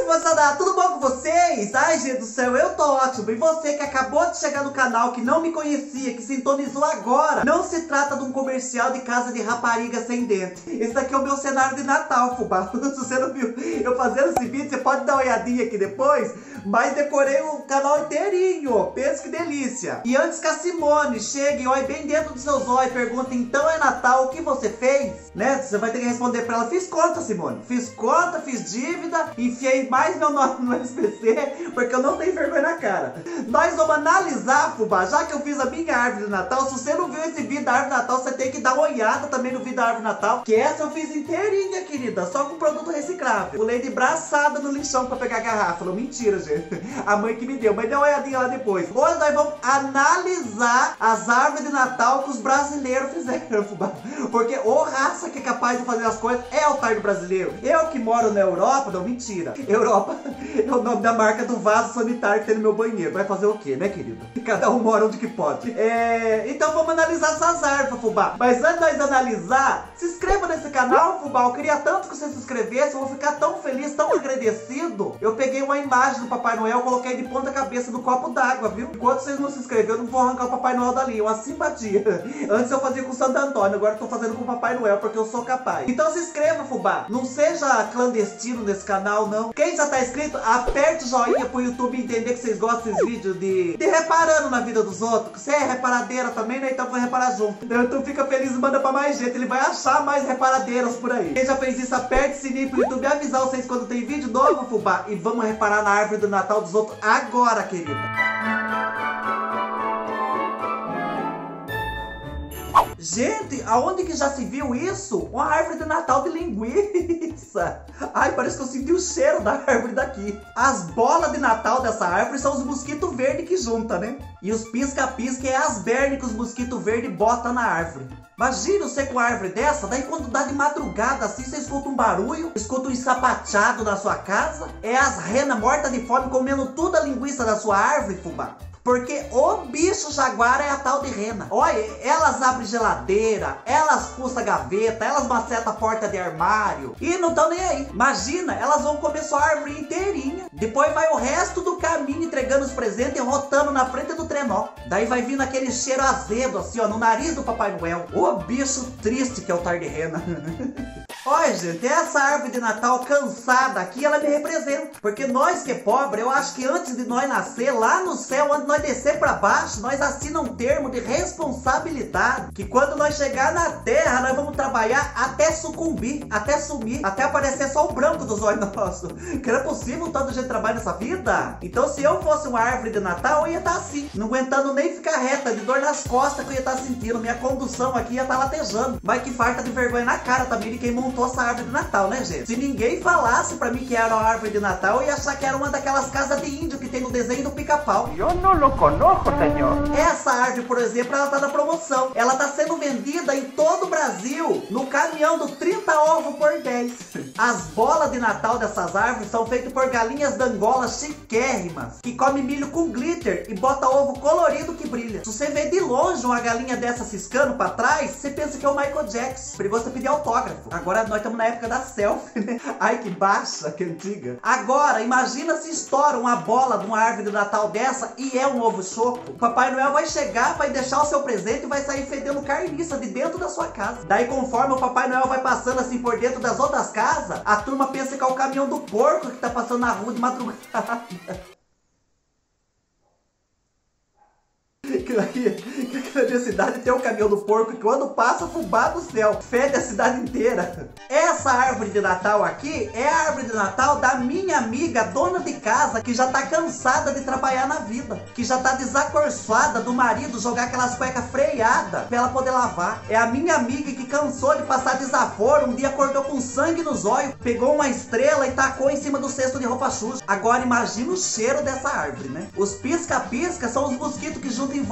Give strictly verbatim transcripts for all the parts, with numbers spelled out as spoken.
moçada, tudo bom com vocês? Ai, gente do céu, eu tô ótimo. E você que acabou de chegar no canal, que não me conhecia, que sintonizou agora, não se trata de um comercial de casa de rapariga sem dente. Esse daqui é o meu cenário de Natal, fubá. Se você não viu eu fazendo esse vídeo, você pode dar uma olhadinha aqui depois, mas decorei o canal inteirinho. Pensa que delícia. E antes que a Simone chegue e olhe bem dentro dos seus olhos e pergunte, então é Natal, o que você fez? Né? Você vai ter que responder pra ela, fiz conta, Simone. Fiz conta, fiz dívida, enfiei mais meu nome no S P C, porque eu não tenho vergonha na cara. Nós vamos analisar, fubá, já que eu fiz a minha árvore de Natal. Se você não viu esse vídeo da árvore de Natal, você tem que dar uma olhada também no vídeo da árvore de Natal, que essa eu fiz inteirinha, querida, só com produto reciclável. Pulei de braçada no lixão pra pegar a garrafa. Falou, mentira, gente. A mãe que me deu, mas dê uma olhadinha lá depois. Hoje nós vamos analisar as árvores de Natal que os brasileiros fizeram, fubá. Porque o raça que é capaz de fazer as coisas é o tardo brasileiro. Eu que moro na Europa, não, mentira. Europa é o nome da marca do vaso sanitário que tem no meu banheiro. Vai fazer o quê, né, querido? Cada um mora onde que pode. É... Então vamos analisar essas árvores, fubá. Mas antes de nós analisar, se inscreva nesse canal, fubá. Eu queria tanto que você se inscrevesse. Eu vou ficar tão feliz, tão agradecido. Eu peguei uma imagem do Papai Noel, coloquei de ponta cabeça no copo d'água, viu? Enquanto vocês não se inscreveram, eu não vou arrancar o Papai Noel dali. É uma simpatia. Antes eu fazia com o Santo Antônio, agora eu tô fazendo com o Papai Noel, porque eu sou capaz. Então se inscreva, fubá. Não seja clandestino nesse canal, não. Quem já tá inscrito, aperte o joinha pro YouTube entender que vocês gostam desses vídeos de, de reparando na vida dos outros. Você é reparadeira também, né? Então vou reparar junto. Então fica feliz e manda pra mais gente. Ele vai achar mais reparadeiras por aí. Quem já fez isso, aperte o sininho pro YouTube avisar vocês quando tem vídeo novo, fubá. E vamos reparar na árvore do Natal dos outros agora, querida. Gente, aonde que já se viu isso? Uma árvore de Natal de linguiça. Ai, parece que eu senti o cheiro da árvore daqui. As bolas de Natal dessa árvore são os mosquitos verdes que juntam, né? E os pisca-pisca é as bernes que os mosquitos verdes botam na árvore. Imagina você com uma árvore dessa, daí quando dá de madrugada assim, você escuta um barulho, escuta um sapateado na sua casa. É as renas mortas de fome comendo toda a linguiça da sua árvore, fubá. Porque o bicho jaguar é a tal de rena. Olha, elas abrem geladeira, elas fuçam gaveta, elas macetam a porta de armário e não estão nem aí. Imagina, elas vão comer sua árvore inteirinha. Depois vai o resto do caminho entregando os presentes e rotando na frente do trenó. Daí vai vindo aquele cheiro azedo assim, ó, no nariz do Papai Noel. O bicho triste que é o tar de rena. Olha, gente, essa árvore de Natal cansada aqui, ela me representa. Porque nós que é pobre, eu acho que antes de nós nascer, lá no céu, onde nós descer pra baixo, nós assinamos um termo de responsabilidade. Que quando nós chegar na terra, nós vamos trabalhar até sucumbir, até sumir, até aparecer só o branco dos olhos nossos. Que era possível tanto gente trabalhar nessa vida? Então se eu fosse uma árvore de Natal, eu ia estar assim, não aguentando nem ficar reta, de dor nas costas que eu ia estar sentindo. Minha condução aqui ia estar latejando. Mas que farta de vergonha na cara também de quem montou essa árvore de Natal, né, gente? Se ninguém falasse pra mim que era uma árvore de Natal, eu ia achar que era uma daquelas casas de índio que tem no desenho do Pica-Pau. Eu não lo conosco, senhor. Essa árvore, por exemplo, ela tá na promoção. Ela tá sendo vendida em todo o Brasil no caminhão do trinta ovos por dez. As bolas de Natal dessas árvores são feitas por galinhas da Angola chiquérrimas, que come milho com glitter e bota ovo colorido que brilha. Se você vê de longe uma galinha dessa ciscando pra trás, você pensa que é o Michael Jackson. Perigoso você pedir autógrafo. Agora nós estamos na época da selfie, né? Ai, que baixa, que antiga. Agora, imagina se estoura uma bola de uma árvore de Natal dessa e é um ovo choco. O Papai Noel vai chegar, vai deixar o seu presente e vai sair fedendo carniça de dentro da sua casa. Daí, conforme o Papai Noel vai passando assim por dentro das outras casas, a turma pensa que é o caminhão do porco que tá passando na rua de madrugada. Que aqui, que na minha cidade tem o caminhão do porco que quando passa, fubá do céu, fede a cidade inteira. Essa árvore de Natal aqui é a árvore de Natal da minha amiga dona de casa, que já tá cansada de trabalhar na vida, que já tá desacorçoada do marido jogar aquelas cuecas freadas pra ela poder lavar. É a minha amiga que cansou de passar desaforo, um dia acordou com sangue nos olhos, pegou uma estrela e tacou em cima do cesto de roupa suja. Agora imagina o cheiro dessa árvore, né? Os pisca-pisca são os mosquitos que juntam em volta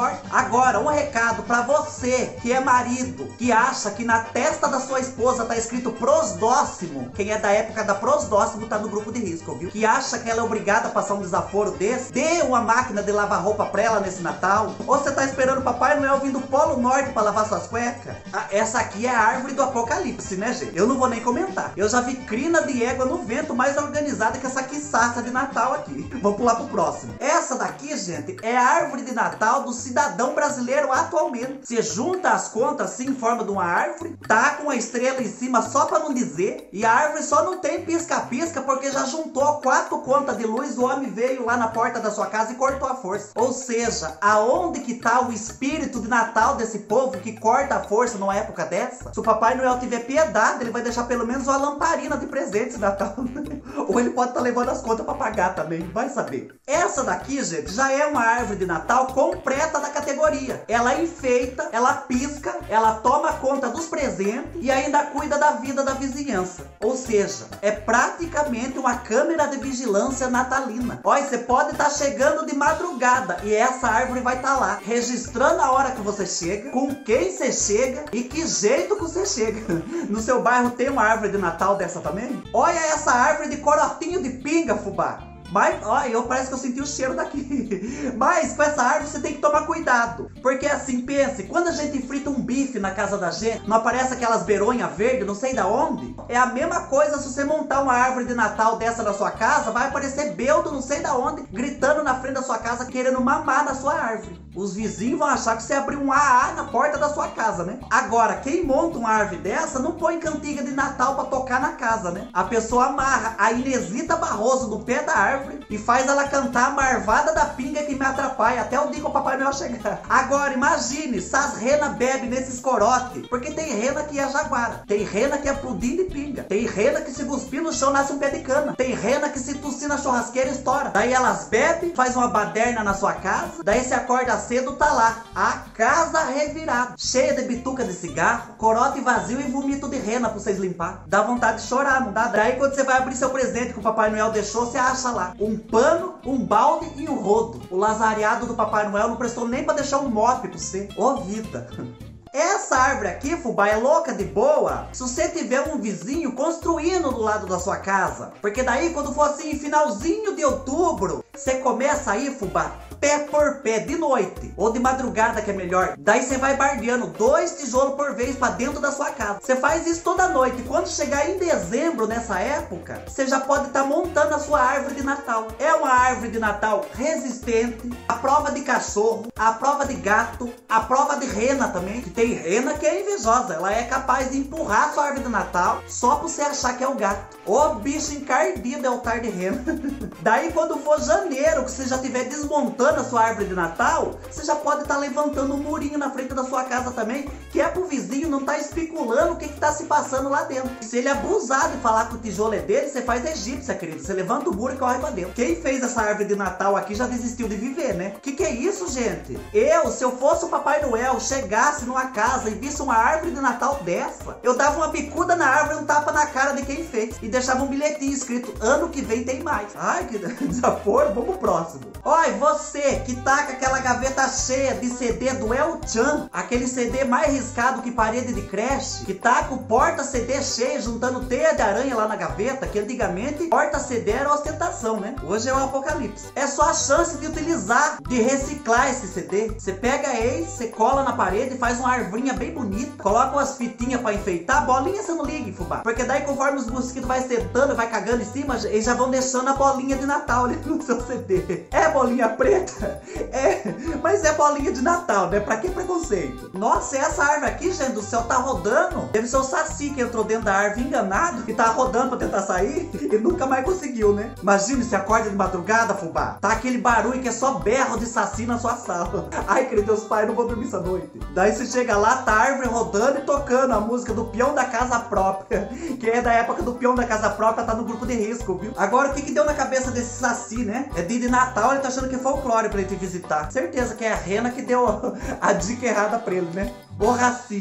Norte. Agora, um recado pra você que é marido, que acha que na testa da sua esposa tá escrito prosdóximo. Quem é da época da prosdóximo tá no grupo de risco, viu? Que acha que ela é obrigada a passar um desaforo desse. Dê uma máquina de lavar roupa pra ela nesse Natal. Ou você tá esperando o Papai Noel vir do Polo Norte pra lavar suas cuecas? Ah, essa aqui é a árvore do apocalipse, né, gente? Eu não vou nem comentar. Eu já vi crina de égua no vento mais organizada que essa quiçaça de Natal aqui. Vamos pular pro próximo. Essa daqui, gente, é a árvore de Natal do cidadão brasileiro atualmente. Você junta as contas assim em forma de uma árvore, tá com a estrela em cima só pra não dizer, e a árvore só não tem pisca-pisca porque já juntou quatro contas de luz, o homem veio lá na porta da sua casa e cortou a força. Ou seja, aonde que tá o espírito de Natal desse povo que corta a força numa época dessa? Se o Papai Noel tiver piedade, ele vai deixar pelo menos uma lamparina de presente de Natal. Ou ele pode estar tá levando as contas pra pagar também, vai saber. Essa daqui, gente, já é uma árvore de Natal completa da categoria. Ela enfeita, ela pisca, ela toma conta dos presentes e ainda cuida da vida da vizinhança. Ou seja, é praticamente uma câmera de vigilância natalina. Olha, você pode estar tá chegando de madrugada e essa árvore vai estar tá lá, registrando a hora que você chega, com quem você chega e que jeito que você chega. No seu bairro tem uma árvore de Natal dessa também? Olha essa árvore de corotinho de pinga, fubá. Mas, ó, eu parece que eu senti o cheiro daqui. Mas com essa árvore você tem que tomar cuidado. Porque assim, pense, quando a gente frita um bife na casa da gente, não aparece aquelas beronhas verdes, não sei da onde? É a mesma coisa se você montar uma árvore de Natal dessa na sua casa, vai aparecer beldo não sei da onde, gritando na frente da sua casa, querendo mamar na sua árvore. Os vizinhos vão achar que você abriu um A A na porta da sua casa, né? Agora, quem monta uma árvore dessa, não põe cantiga de Natal pra tocar na casa, né? A pessoa amarra a Inesita Barroso no pé da árvore e faz ela cantar a marvada da pinga que me atrapalha até o dia que o Papai Noel chegar. Agora, imagine se as renas bebem nesses corotes, porque tem rena que é jaguara, tem rena que é pudim de pinga, tem rena que se cuspir no chão nasce um pé de cana, tem rena que se tossir na churrasqueira estoura. Daí elas bebem, faz uma baderna na sua casa, daí se acorda cedo, tá lá, a casa revirada, cheia de bituca de cigarro, corote vazio e vomito de rena pra vocês limpar. Dá vontade de chorar, não dá? Daí quando você vai abrir seu presente que o Papai Noel deixou, você acha lá um pano, um balde e um rodo. O lazariado do Papai Noel não prestou nem pra deixar um mop pra você. Ô vida! Essa árvore aqui, fubá, é louca de boa se você tiver um vizinho construindo do lado da sua casa. Porque daí, quando for assim, finalzinho de outubro, você começa aí, fubá, pé por pé, de noite ou de madrugada, que é melhor. Daí você vai barbeando dois tijolos por vez pra dentro da sua casa. Você faz isso toda noite. Quando chegar em dezembro, nessa época, você já pode estar tá montando a sua árvore de Natal. É uma árvore de Natal resistente, a prova de cachorro, a prova de gato, a prova de rena também, que tem rena que é invejosa. Ela é capaz de empurrar a sua árvore de Natal só pra você achar que é o gato. Ô bicho encardido é o tar de rena. Daí quando for janeiro, que você já estiver desmontando a sua árvore de Natal, você já pode estar tá levantando um murinho na frente da sua casa também, que é pro vizinho não tá especulando o que que tá se passando lá dentro. Se ele abusar de falar que o tijolo é dele, você faz egípcia, querido. Você levanta o muro e corre pra dentro. Quem fez essa árvore de Natal aqui já desistiu de viver, né? Que que é isso, gente? Eu, se eu fosse o Papai Noel, chegasse numa casa e visse uma árvore de Natal dessa, eu dava uma bicuda na árvore e um tapa na cara de quem fez. E deixava um bilhetinho escrito, ano que vem tem mais. Ai, que desaforo. Vamos pro próximo. Olha, você que tá com aquela gaveta cheia de C D do El Chan, aquele C D mais riscado que parede de creche, que tá com porta-C D cheio, juntando teia de aranha lá na gaveta, que antigamente porta-C D era ostentação, né? Hoje é o apocalipse. É só a chance de utilizar, de reciclar esse C D. Você pega ele, você cola na parede, faz uma arvrinha bem bonita, coloca umas fitinhas pra enfeitar, bolinha você não liga, fubá. Porque daí conforme os mosquitos vai sentando, vai cagando em cima, eles já vão deixando a bolinha de Natal ali no seu C D. É bolinha preta? É, mas é bolinha de Natal, né? Pra que preconceito? Nossa, essa árvore aqui, gente do céu, tá rodando. Deve ser o Saci que entrou dentro da árvore enganado e tá rodando pra tentar sair e nunca mais conseguiu, né? Imagina se acorda de madrugada, fubá. Tá aquele barulho que é só berro de Saci na sua sala. Ai, querido Deus pai, não vou dormir essa noite. Daí você chega lá, tá a árvore rodando e tocando a música do peão da casa própria. Quem é da época do peão da casa própria tá no grupo de risco, viu? Agora, o que que deu na cabeça desse Saci, né? É dia de Natal, ele tá achando que é folclore pra ele te visitar. Certeza que é a rena que deu a dica errada pra ele, né? Ô racinha.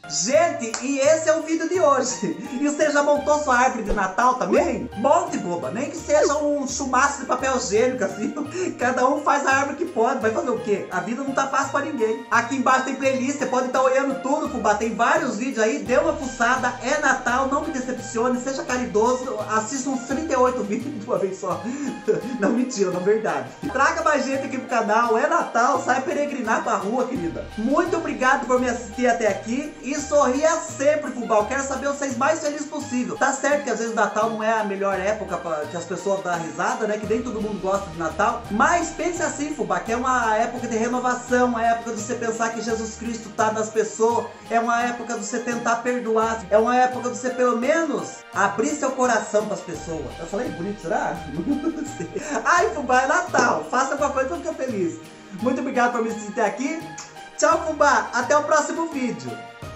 Gente, e esse é o vídeo de hoje. E você já montou sua árvore de Natal também? Monte, boba. Nem que seja um chumaço de papel higiênico, assim. Cada um faz a árvore que pode. Vai fazer o quê? A vida não tá fácil pra ninguém. Aqui embaixo tem playlist, você pode estar olhando tudo, fubá. Tem vários vídeos aí. Dê uma fuçada. É Natal, não me decepcione. Seja caridoso. Assista uns trinta e oito vídeos de uma vez só. Não, mentira, não, verdade. Traga mais gente aqui pro canal. É Natal, sai peregrinar pra rua, querida. Muito obrigado por me assistir até aqui. E sorria sempre, fubá. Eu quero saber vocês mais felizes possível. Tá certo que às vezes Natal não é a melhor época pra que as pessoas dão risada, né? Que nem todo mundo gosta de Natal. Mas pense assim, fubá, que é uma época de renovação, uma época de você pensar que Jesus Cristo tá nas pessoas. É uma época de você tentar perdoar. É uma época de você pelo menos abrir seu coração pras pessoas. Eu falei bonito, será? Não sei. Ai, fubá, é Natal. Faça alguma coisa pra ficar feliz. Muito obrigado por me assistir até aqui. Tchau, fubá. Até o próximo vídeo.